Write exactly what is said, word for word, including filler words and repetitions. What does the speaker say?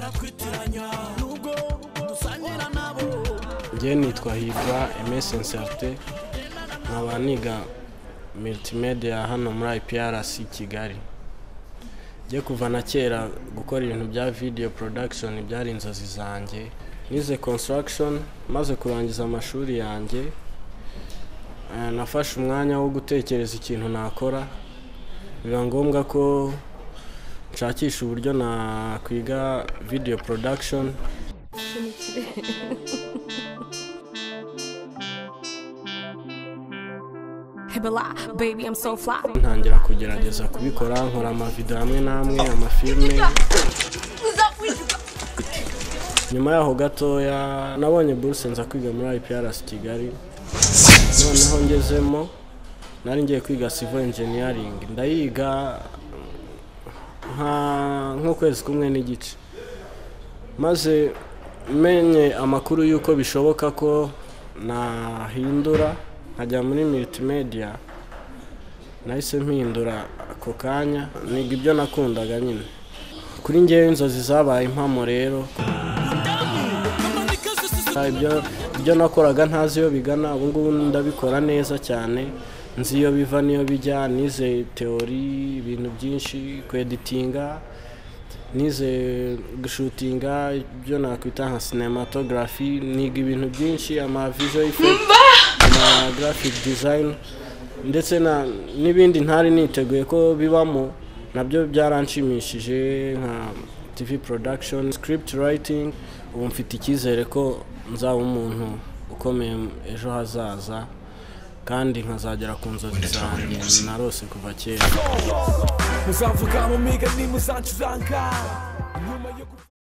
Njye nitwa Hirwa M S Nserte, nkaba niga multimedia hano muri I P R C Kigali. Njye kuva na kera gukora ibintu bya video production byari inzozi zanjye. Nize construction, maze kurangiza amashuri yanjye, nafashe umwanya wo gutekereza ikintu nakora. Biba ngombwa ko nshakisha uburyo na kwiga video production. Baby, I'm so fly. Ntangira kugerageza kubikora, nkora ama video hamwe namwe, ama filme. Nyuma yaho gatoya nabonye bourse nza kwiga muri I P R C Kigali. Noneho ngezemo nari ngiye kwiga civil engineering. Ndayiga nka nk'ukwezi kumwe n'igice. Maze menye amakuru yuko bishoboka ko nahindura nkajya muri multimedia. Nahise mpindura ako kanya, niga ibyo nakundaga nyine. Kuri njyewe inzozi zabaye impamo rero. Ibyo ibyo nakoraga ntazi yo bigana, ubu ngubu ndabikora neza cyane. Nzi iyo biva niyo bijya, nize theory, ibintu byinshi, kweditinga, nize gushutinga, ibyo nakwita nka cinematography, niga ibintu byinshi, ama visual effects, ama graphic design, ndetse na n'ibindi ntari niteguye ko bibamo, nabyo byaranshimishije nka T V production, script writing. Ubu mfite icyizere ko nzaba umuntu ukomeye ejo hazaza, kandi nkazagera ku nzozi zanjye narose kuva kera.